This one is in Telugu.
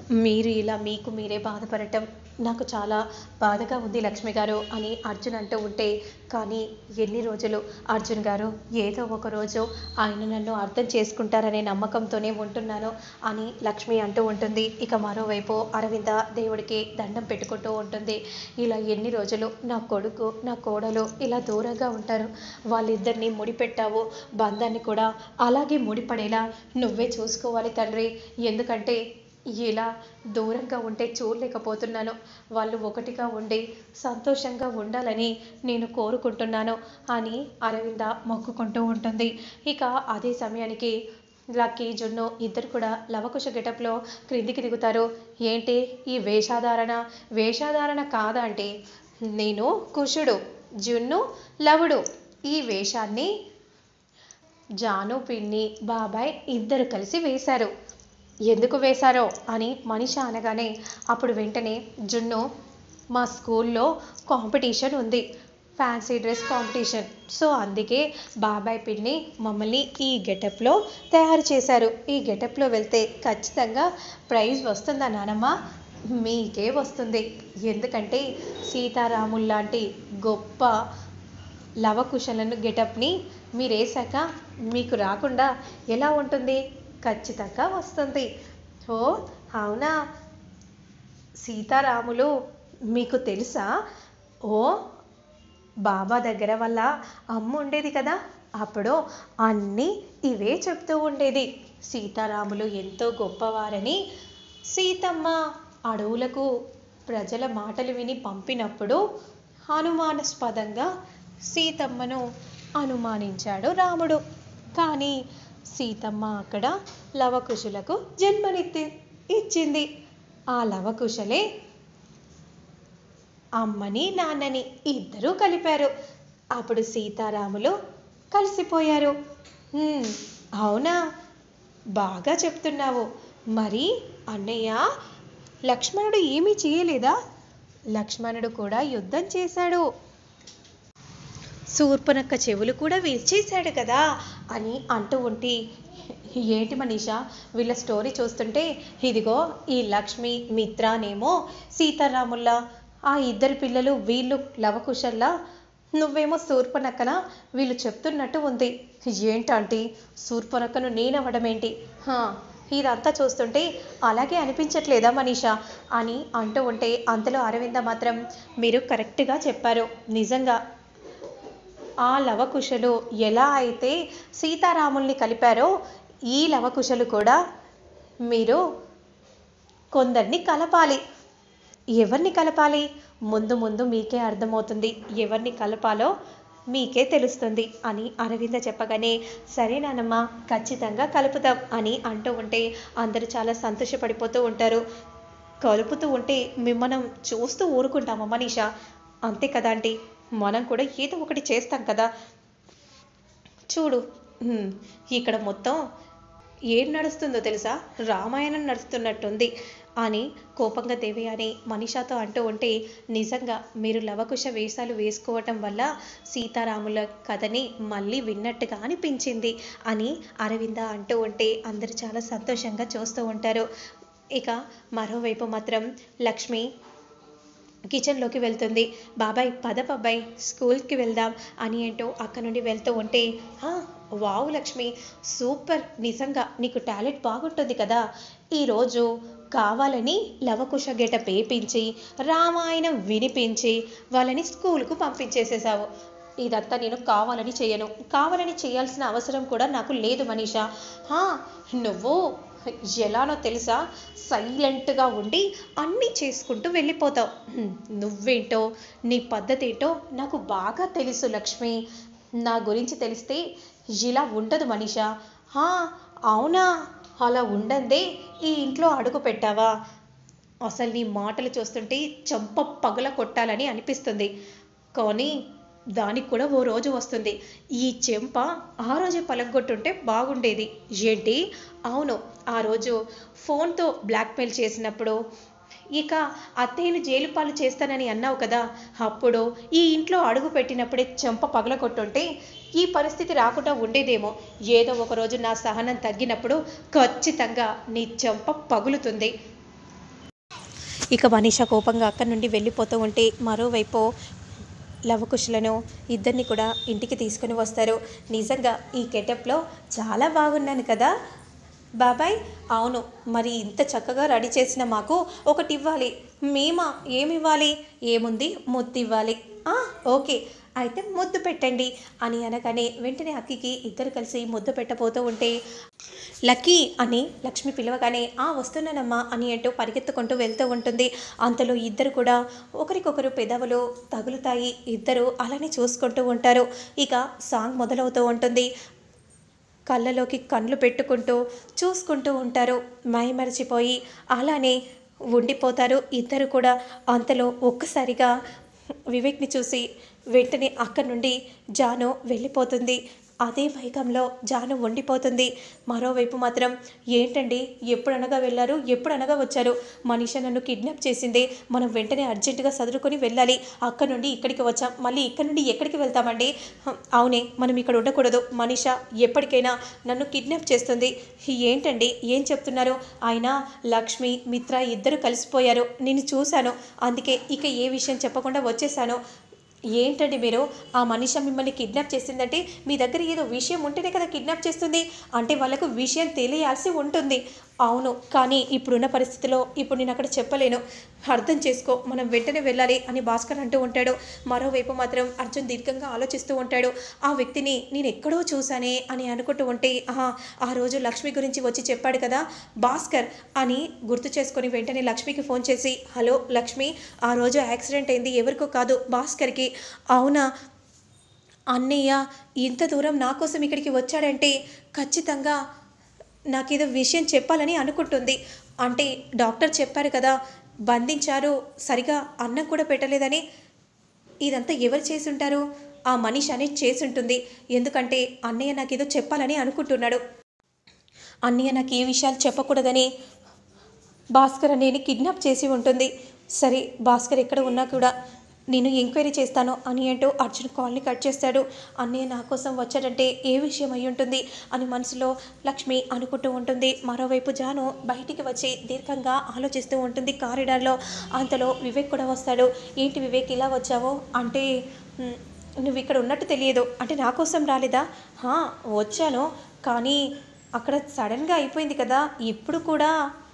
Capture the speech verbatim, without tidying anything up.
మీరు ఇలా మీకు మీరే బాధపడటం నాకు చాలా బాధగా ఉంది లక్ష్మి గారు అని అర్జున్ అంటూ ఉంటే, కానీ ఎన్ని రోజులు అర్జున్ గారు, ఏదో ఒక రోజు ఆయన నన్ను అర్థం చేసుకుంటారనే నమ్మకంతోనే ఉంటున్నాను అని లక్ష్మి అంటూ ఉంటుంది. ఇక మరోవైపు అరవింద దేవుడికి దండం పెట్టుకుంటూ ఉంటుంది. ఇలా ఎన్ని రోజులు నా కొడుకు నా కోడలు ఇలా దూరంగా ఉంటారు, వాళ్ళిద్దరినీ ముడిపెట్టావు, బంధాన్ని కూడా అలాగే ముడిపడేలా నువ్వే చూసుకోవాలి తండ్రి. ఎందుకంటే ఇలా దూరంగా ఉంటే చూడలేకపోతున్నాను, వాళ్ళు ఒకటిగా ఉండి సంతోషంగా ఉండాలని నేను కోరుకుంటున్నాను అని అరవింద మొక్కుకుంటూ ఉంటుంది. ఇక అదే సమయానికి లక్కీ జున్ను ఇద్దరు కూడా లవకుశ గెటప్లో క్రిందికి దిగుతారు. ఏంటి ఈ వేషాధారణ? వేషాధారణ కాదా అంటే, నేను కుషుడు, జున్ను లవుడు. ఈ వేషాన్ని జాను పిన్ని బాబాయ్ ఇద్దరు కలిసి వేశారు. ఎందుకు వేశారో అని మనిష అనగానే అప్పుడు వెంటనే జున్ను, మా స్కూల్లో కాంపిటీషన్ ఉంది, ఫ్యాన్సీ డ్రెస్ కాంపిటీషన్, సో అందుకే బాబాయ్ పిన్ని మమ్మల్ని ఈ గెటప్లో తయారు చేశారు. ఈ గెటప్లో వెళ్తే ఖచ్చితంగా ప్రైజ్ వస్తుందా నానమ్మ? మీకే వస్తుంది. ఎందుకంటే సీతారాముల్లాంటి గొప్ప లవకుశలను గెటప్ని మీరు వేసాక మీకు రాకుండా ఎలా ఉంటుంది? ఖచ్చితంగా వస్తుంది. ఓ అవునా, సీతారాములు మీకు తెలుసా? ఓ బాబా దగ్గర వల్ల అమ్మ ఉండేది కదా, అప్పుడు అన్నీ ఇవే చెప్తూ ఉండేది. సీతారాములు ఎంతో గొప్పవారని. సీతమ్మ అడవులకు ప్రజల మాటలు విని పంపినప్పుడు అనుమానాస్పదంగా సీతమ్మను అనుమానించాడు రాముడు. కానీ సీతమ్మ అక్కడ లవకుశులకు జన్మనిత్తి ఇచ్చింది. ఆ లవకుశలే అమ్మని నాన్నని ఇద్దరూ కలిపారు. అప్పుడు సీతారాములు కలిసిపోయారు. అవునా, బాగా చెప్తున్నావు. మరి అన్నయ్య లక్ష్మణుడు ఏమీ చేయలేదా? లక్ష్మణుడు కూడా యుద్ధం చేశాడు, శూర్పణఖ చెవులు కూడా విరిచేశాడు కదా అని అంటూ ఉంటే, ఏంటి మనీషా వీళ్ళ స్టోరీ చూస్తుంటే ఇదిగో ఈ లక్ష్మి మిత్రానేమో సీతారాముల్లా, ఆ ఇద్దరు పిల్లలు వీళ్ళు లవకుశల్లా, నువ్వేమో శూర్పణఖన వీళ్ళు చెప్తున్నట్టు ఉంది. ఏంటంటే శూర్పణఖను నేనవ్వడమేంటి? ఇదంతా చూస్తుంటే అలాగే అనిపించట్లేదా మనీషా అని అంటూ ఉంటే, అంతలో అరవింద మాత్రం మీరు కరెక్ట్గా చెప్పారు. నిజంగా ఆ లవకుశలు ఎలా అయితే సీతారాముల్ని కలిపారో, ఈ లవకుశలు కూడా మీరు కొందరిని కలపాలి. ఎవరిని కలపాలి? ముందు ముందు మీకే అర్థమవుతుంది, ఎవరిని కలపాలో మీకే తెలుస్తుంది అని అరవింద చెప్పగానే, సరే నానమ్మ ఖచ్చితంగా కలుపుతాం అని అంటూ ఉంటే అందరూ చాలా సంతోషపడిపోతూ ఉంటారు. కలుపుతూ ఉంటే మనం చూస్తూ ఊరుకుంటామా మనీషా? అంతే కదా ఆంటీ, మనం కూడా ఏదో ఒకటి చేస్తాం కదా. చూడు ఇక్కడ మొత్తం ఏం నడుస్తుందో తెలుసా? రామాయణం నడుస్తున్నట్టుంది అని కోపంగా దేవయాని మనీషాతో అంటూ ఉంటే, నిజంగా మీరు లవకుశ వేషాలు వేసుకోవటం వల్ల సీతారాముల కథని మళ్ళీ విన్నట్టుగా అనిపించింది అని అరవింద అంటూ ఉంటే అందరూ చాలా సంతోషంగా చూస్తూ ఉంటారు. ఇక మరోవైపు మాత్రం లక్ష్మి కిచెన్లోకి వెళ్తుంది. బాబాయ్ పద బాబాయ్ స్కూల్కి వెళ్దాం అని అంటూ అక్కడ నుండి వెళ్తూ ఉంటే, వావ్ లక్ష్మి సూపర్, నిజంగా నీకు టాలెంట్ బాగుంటుంది కదా. ఈరోజు కావాలని లవకుశ గెటప్ వేయించి రామాయణం వినిపించి వాళ్ళని స్కూల్కు పంపించేసేసావు. ఇదంతా నేను కావాలని చేయను, కావాలని చేయాల్సిన అవసరం కూడా నాకు లేదు మనీషా. నువ్వు ఎలానో తెలుసా, సైలెంట్గా ఉండి అన్నీ చేసుకుంటూ వెళ్ళిపోతావు. నువ్వేంటో నీ పద్ధతి ఏంటో నాకు బాగా తెలుసు లక్ష్మి. నా గురించి తెలిస్తే ఇలా ఉండదు మనీషా. అవునా, అలా ఉండందే ఈ ఇంట్లో అడుగు పెట్టావా? అసలు నీ మాటలు చూస్తుంటే చంప పగల కొట్టాలని అనిపిస్తుంది, కానీ దానికి కూడా ఓ రోజు వస్తుంది. ఈ చెంప ఆ రోజే పలగొట్టుంటే బాగుండేది. ఏంటి? అవును, ఆ రోజు ఫోన్తో బ్లాక్మెయిల్ చేసినప్పుడు, ఇక అత్తయ్యను జైలు పాలు చేస్తానని అన్నావు కదా, అప్పుడు ఈ ఇంట్లో అడుగు పెట్టినప్పుడే చెంప పగలగొట్టుంటే ఈ పరిస్థితి రాకుండా ఉండేదేమో. ఏదో ఒకరోజు నా సహనం తగ్గినప్పుడు ఖచ్చితంగా నీ చెంప పగులుతుంది. ఇక మనీషా కోపంగా అక్కడి నుండి వెళ్ళిపోతూ ఉంటే మరోవైపు లవకుశలను ఇద్దరిని కూడా ఇంటికి తీసుకుని వస్తారు. నిజంగా ఈ గెటప్లో చాలా బాగున్నాను కదా బాబాయ్. అవును, మరి ఇంత చక్కగా రెడీ చేసిన మాకు ఒకటి ఇవ్వాలి. మేమా ఏమివ్వాలి? ఏముంది, ముద్దు ఇవ్వాలి. ఓకే, అయితే ముద్దు పెట్టండి అని అనగానే వెంటనే అక్కికి ఇద్దరు కలిసి ముద్దు పెట్టబోతూ ఉంటే లక్కీ అని లక్ష్మి పిలవగానే ఆ వస్తున్నానమ్మా అని అంటూ పరిగెత్తుకుంటూ వెళ్తూ ఉంటుంది. అంతలో ఇద్దరు కూడా ఒకరికొకరు పెదవులు తగులుతాయి. ఇద్దరు అలానే చూసుకుంటూ ఉంటారు. ఇక సాంగ్ మొదలవుతూ ఉంటుంది. కళ్ళలోకి కళ్ళు పెట్టుకుంటూ చూసుకుంటూ ఉంటారు. మైమరిచిపోయి అలానే ఉండిపోతారు ఇద్దరు కూడా. అంతలో ఒక్కసారిగా వివేక్ని చూసి వెంటనే అక్కడి నుండి జాను వెళ్ళిపోతుంది. అదే మైకంలో జాను ఉండిపోతుంది. మరోవైపు మాత్రం ఏంటండి ఎప్పుడనగా వెళ్ళారు, ఎప్పుడనగా వచ్చారు? మనీషా నన్ను కిడ్నాప్ చేసింది. మనం వెంటనే అర్జెంటుగా సదురుకొని వెళ్ళాలి. అక్కడి నుండి ఇక్కడికి వచ్చాం, మళ్ళీ ఇక్కడి నుండి ఎక్కడికి వెళ్తామండి? అవునే, మనం ఇక్కడ ఉండకూడదు. మనీషా ఎప్పటికైనా నన్ను కిడ్నాప్ చేస్తుంది. ఏంటండి ఏం చెప్తున్నారు? అయినా లక్ష్మి మిత్ర ఇద్దరు కలిసిపోయారు. నేను చూశాను, అందుకే ఇక ఏ విషయం చెప్పకుండా వచ్చేసాను. ఏంటండి మీరు? ఆ మనిషి మిమ్మల్ని కిడ్నాప్ చేసిందంటే మీ దగ్గర ఏదో విషయం ఉంటేనే కదా కిడ్నాప్ చేస్తుంది. అంటే వాళ్ళకు విషయం తెలియాల్సి ఉంటుంది. అవును, కానీ ఇప్పుడున్న పరిస్థితిలో ఇప్పుడు నేను అక్కడ చెప్పలేను. అర్థం చేసుకో, మనం వెంటనే వెళ్ళాలి అని భాస్కర్ అంటూ ఉంటాడు. మరోవైపు మాత్రం అర్జున్ దీర్ఘంగా ఆలోచిస్తూ ఉంటాడు. ఆ వ్యక్తిని నేను ఎక్కడో చూశానే అని అనుకుంటూ ఉంటే ఆహా, ఆ రోజు లక్ష్మి గురించి వచ్చి చెప్పాడు కదా భాస్కర్ అని గుర్తు చేసుకొని వెంటనే లక్ష్మికి ఫోన్ చేసి హలో లక్ష్మి, ఆ రోజు యాక్సిడెంట్ అయింది ఎవరికో కాదు భాస్కర్కి. అవునా అన్నయ్య, ఇంత దూరం నా కోసం ఇక్కడికి వచ్చాడంటే ఖచ్చితంగా నాకేదో విషయం చెప్పాలని అనుకుంటుంది. అంటే డాక్టర్ చెప్పారు కదా బంధించారు, సరిగా అన్నం కూడా పెట్టలేదని. ఇదంతా ఎవరు చేసి ఉంటారు? ఆ మనిషి అనేది చేసి ఉంటుంది. ఎందుకంటే అన్నయ్య నాకేదో చెప్పాలని అనుకుంటున్నాడు. అన్నయ్య నాకు ఏ విషయాలు చెప్పకూడదని భాస్కర్ అనేది కిడ్నాప్ చేసి ఉంటుంది. సరే, భాస్కర్ ఎక్కడ ఉన్నా కూడా నేను ఎంక్వైరీ చేస్తాను అని అంటూ అర్జున్ కాల్ని కట్ చేస్తాడు. అన్నయ్య నా కోసం వచ్చాడంటే ఏ విషయం అయి ఉంటుంది అని మనసులో లక్ష్మి అనుకుంటూ ఉంటుంది. మరోవైపు జాను బయటికి వచ్చి దీర్ఘంగా ఆలోచిస్తూ ఉంటుంది కారిడార్లో. అంతలో వివేక్ కూడా వస్తాడు. ఏంటి వివేక్ ఇలా వచ్చావో? అంటే నువ్వు ఇక్కడ ఉన్నట్టు తెలియదు. అంటే నా కోసం రాలేదా? వచ్చాను, కానీ అక్కడ సడన్గా అయిపోయింది కదా. ఇప్పుడు కూడా